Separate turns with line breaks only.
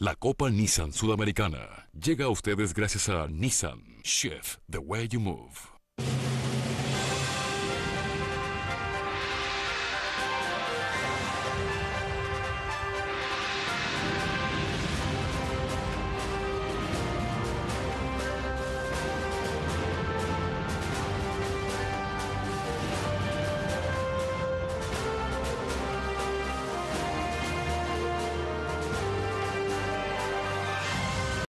La Copa Nissan Sudamericana llega a ustedes gracias a Nissan. Shift the way you move.